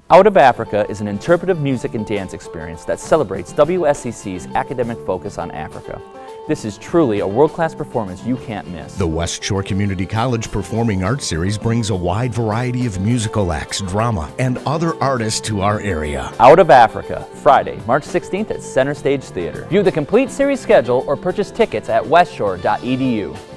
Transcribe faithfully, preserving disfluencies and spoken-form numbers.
Out of Africa is an interpretive music and dance experience that celebrates W S C C's academic focus on Africa. This is truly a world-class performance you can't miss. The West Shore Community College Performing Arts Series brings a wide variety of musical acts, drama, and other artists to our area. Out of Africa, Friday, March sixteenth at Center Stage Theater. View the complete series schedule or purchase tickets at west shore dot e d u.